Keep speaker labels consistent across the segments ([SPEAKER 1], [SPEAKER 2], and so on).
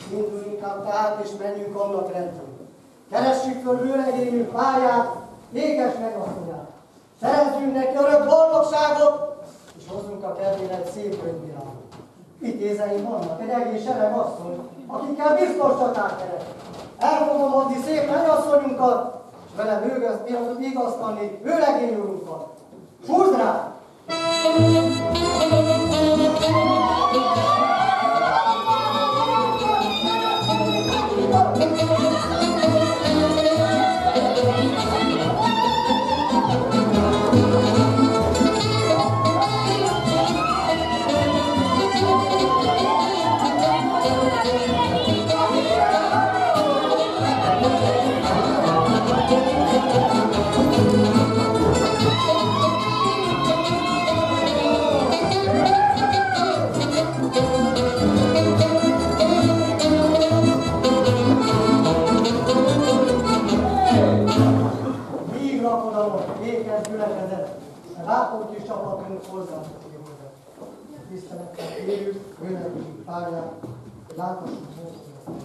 [SPEAKER 1] Induljunk inkább tehát, és menjünk annak rendben. Keressük föl vőlegényünk pályát, ékes megasszonyát. Szerezzünk neki örök boldogságot, és hozzunk a kedvére egy szép önvilágot. Vitézeim vannak, egy egész sereg asszony, akikkel biztos csatát keresek. El fogom adni szép mennyasszonyunkat, és vele vigasztani vőlegény urunkat. Húzd rá! Látom kis csapatunk hozzá. Tisztelettel kérjük, vőlegényünk pályát, hogy láthassuk hozzá.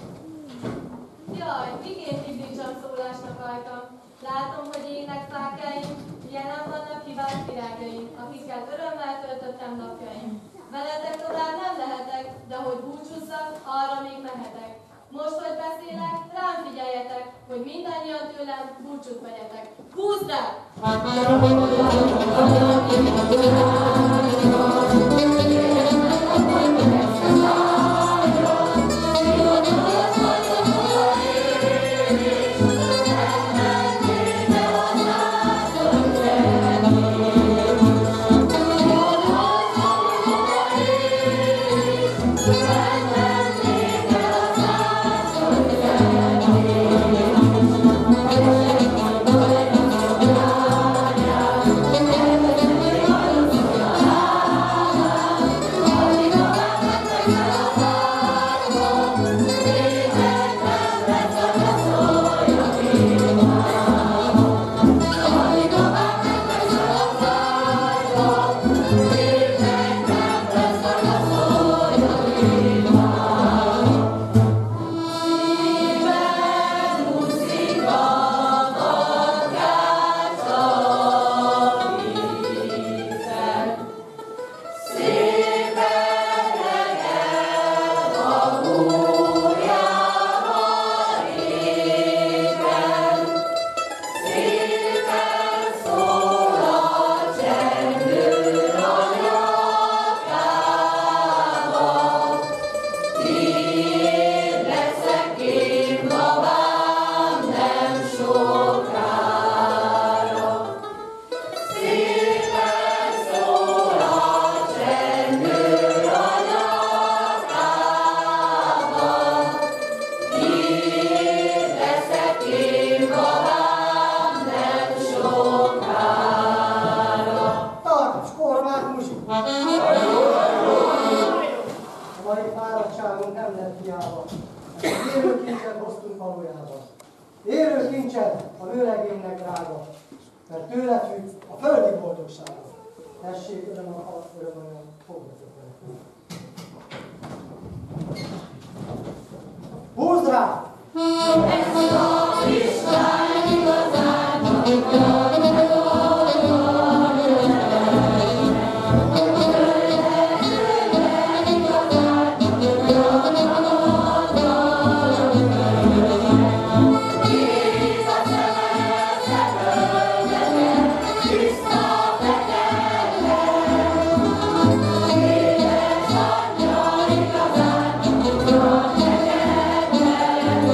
[SPEAKER 2] Jaj, miként indítsam szólásnak rajtam. Látom, hogy énekfákjaim, jelen vannak hibás virágjaim, akikkel örömmel töltöttem napjaim. Veletek tovább nem lehetek, de hogy búcsúzzak, arra még mehetek. Most, hogy beszélek, rám figyeljetek, hogy mindannyian tőlem búcsút vegyetek. Húzd rá!
[SPEAKER 3] Yeah.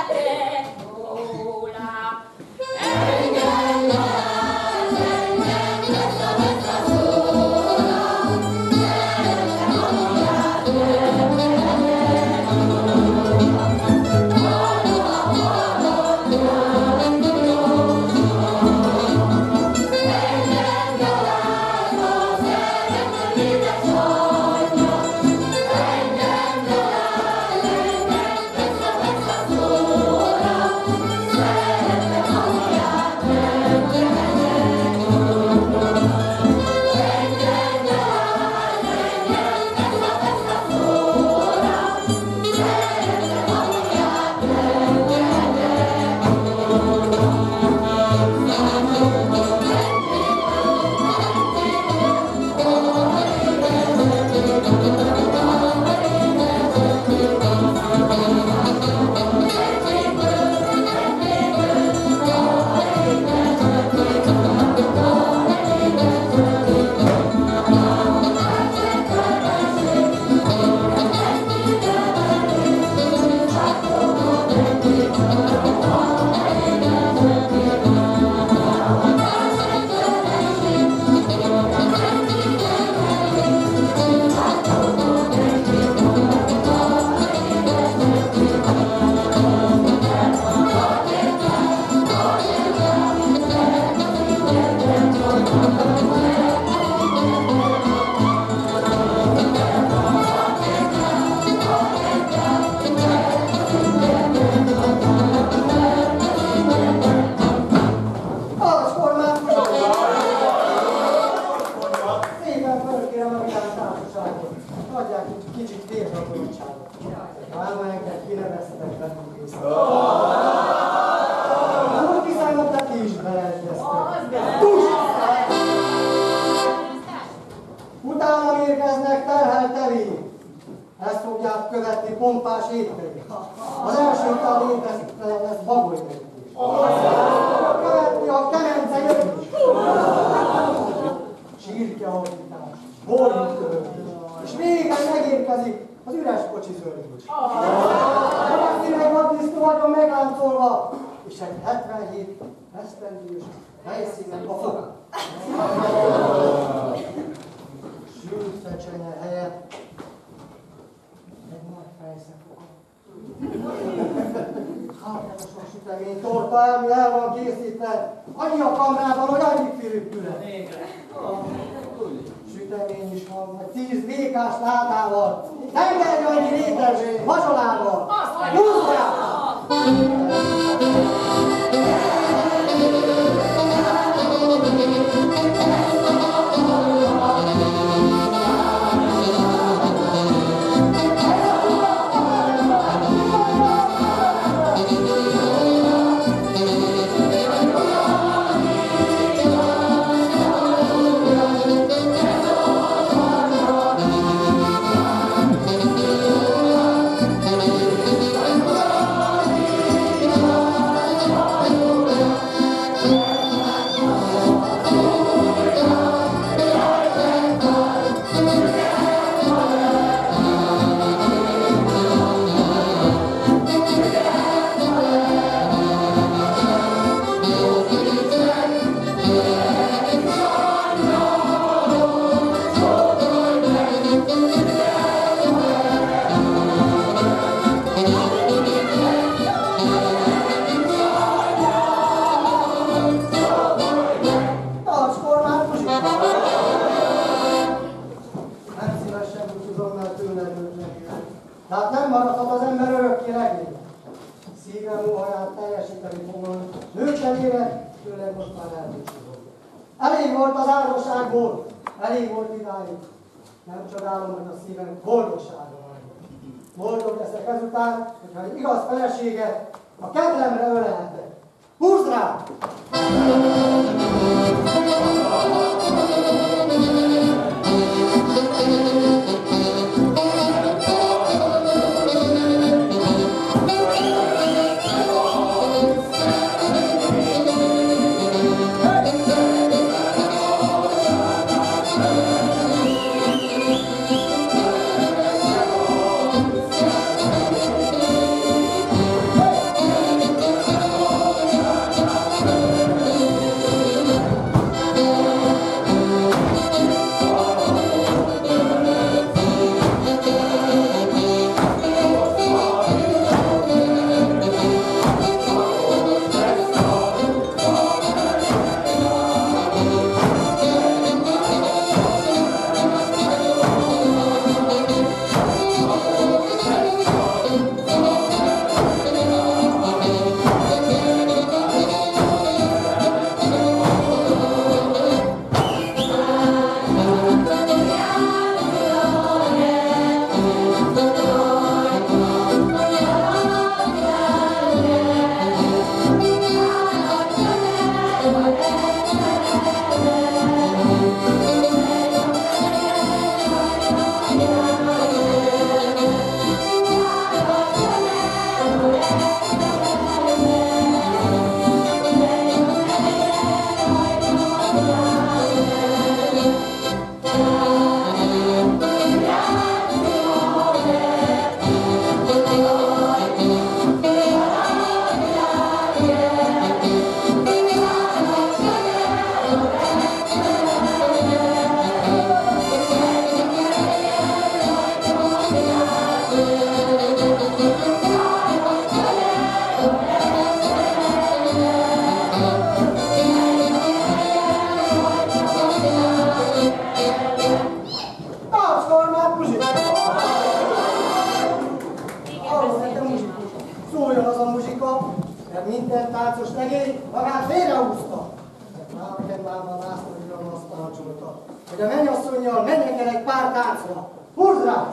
[SPEAKER 1] Boldog leszek ezután, hogyha egy igaz feleséget a kedvemre ölelhetek. Húzd rá! Majd minden táncos legény magát félrehúzta. Rákemlában Lászlóiron azt parancsolta, hogy a mennyasszonnyal menjek el egy pár táncra. Húzd rá!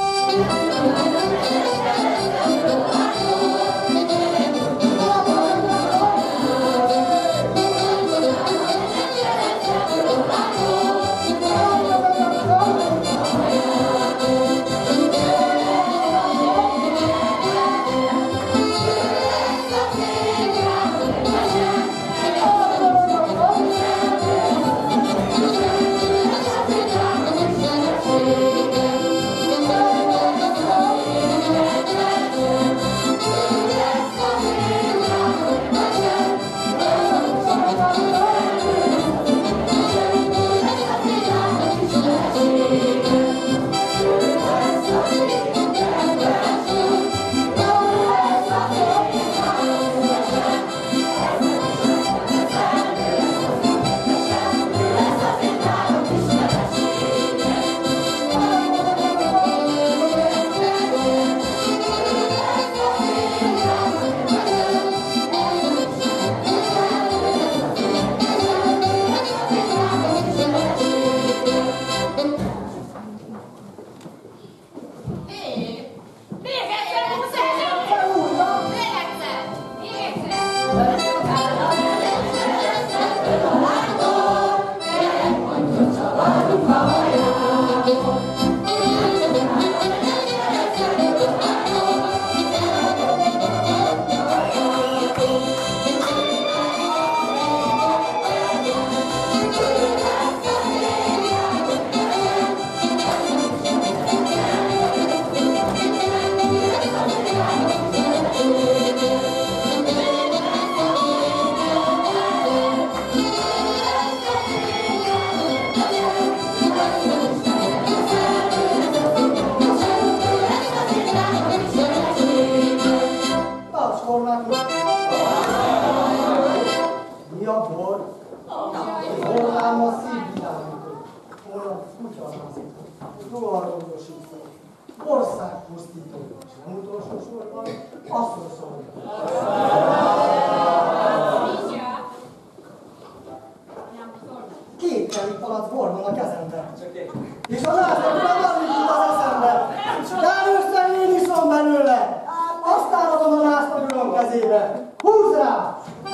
[SPEAKER 1] És a lászlókra nem jut az eszembe. Kár össze, én iszom belőle. Aztán adom a lászlógülön kezébe. Húzd rá!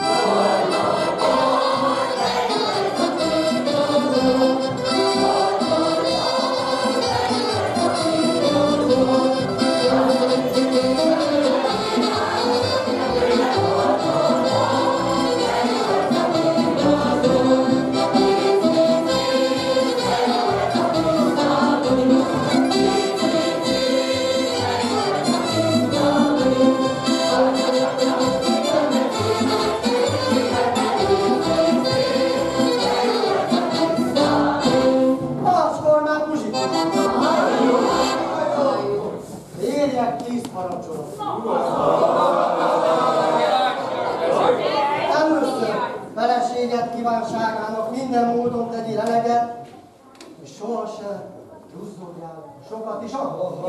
[SPEAKER 1] Először feleséget kívánságának minden módon tegyél eleget, és sohasem duzzogjál, sokat is adod.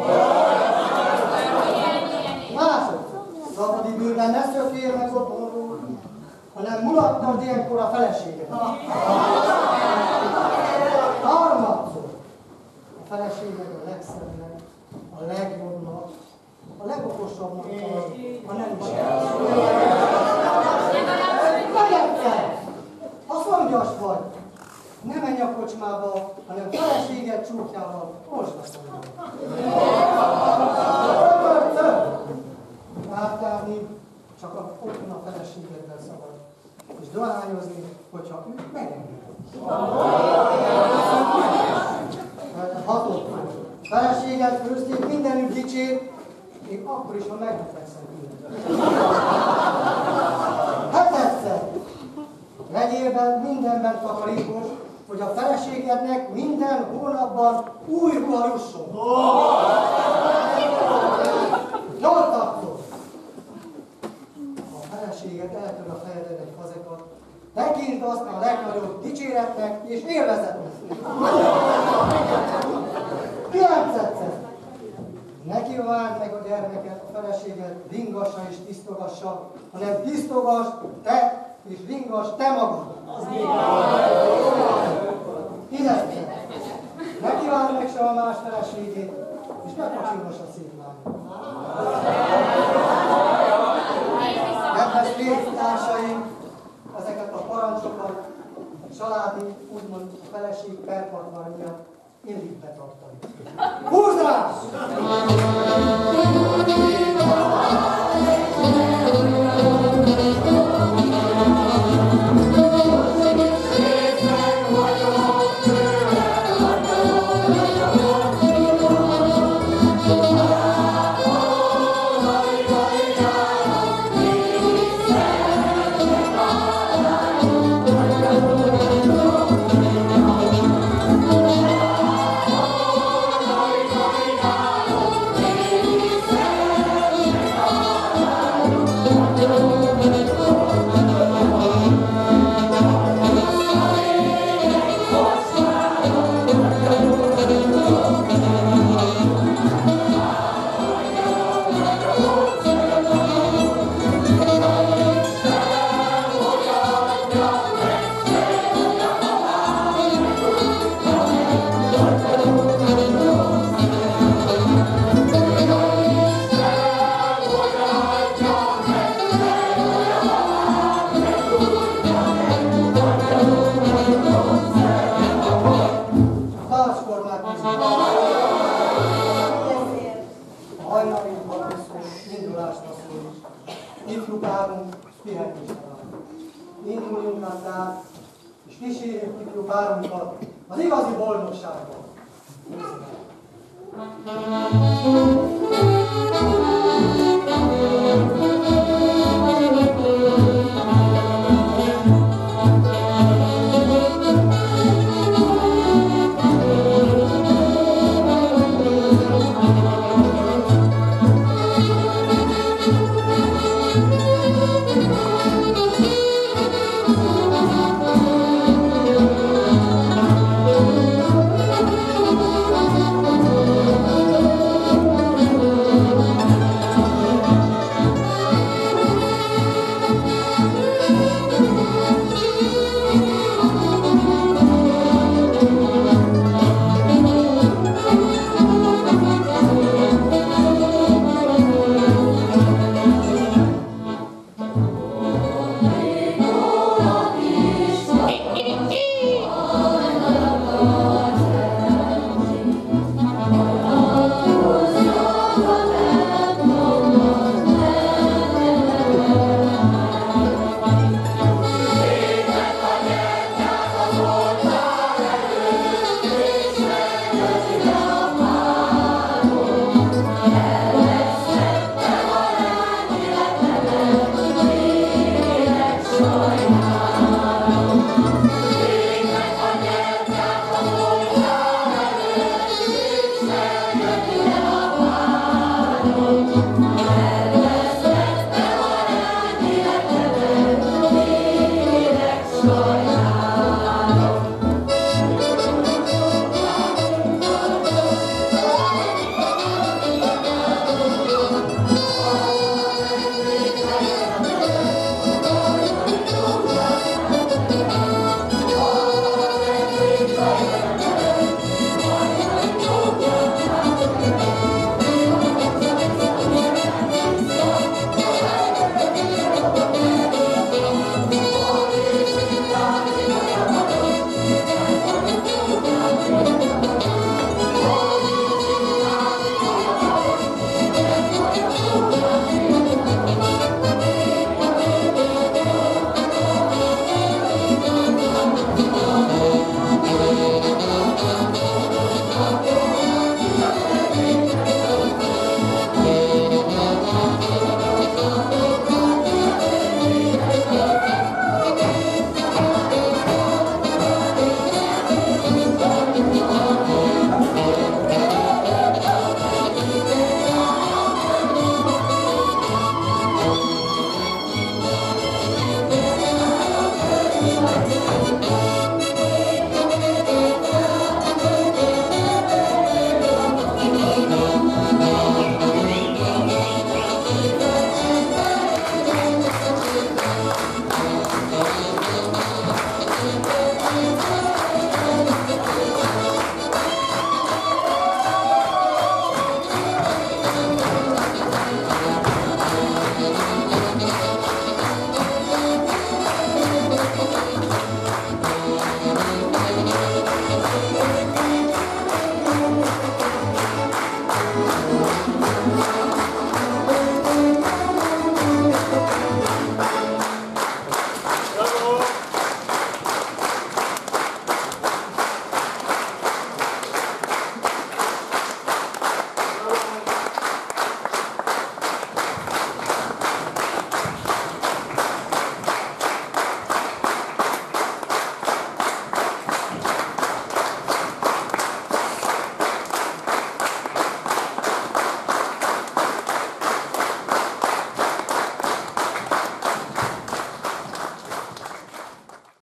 [SPEAKER 1] Másodszor, szabadi bőrben ne szökél meg otthonról, hanem mulattasd ilyenkor a feleséget. Harmadszor, a feleséged a legszebbnek, a legjobbnak, a legokosabbnak a nem is Negyedszer! Ha szongyas vagy, ne menj a kocsmába, hanem feleséged csúkjával mosdaszolja. Ötödször! Áttárni csak otthon a feleségeddel szabad, és dohányozni, hogyha ő megengedi. Hatodszor! Feleséged főztét mindenütt dicsér, még akkor is, ha megbetegszed tőle. Hetedszer! Legyél mindenben takarékos, hogy a feleségednek minden hónapban új ruha jusson. Nyolcadszor! Ha a feleséged eltör a fejedre egy fazekat, tekintsd azt a legnagyobb dicséretnek és élvezetnek. Kilencedszer! Ne kívánd meg a gyermeket a feleséged ringassa és tisztogassa, hanem tisztogass te és ringass te magad. Idegben! Ne kívánj meg se a más feleségét, és ne pacsingass a szép lányot. Kedves társaim, ezeket a parancsokat családi, úgymond a feleség perpartvar miatt illik betartani. Húzzás! És kísérjük ifjú párunkat az igazi boldogságban.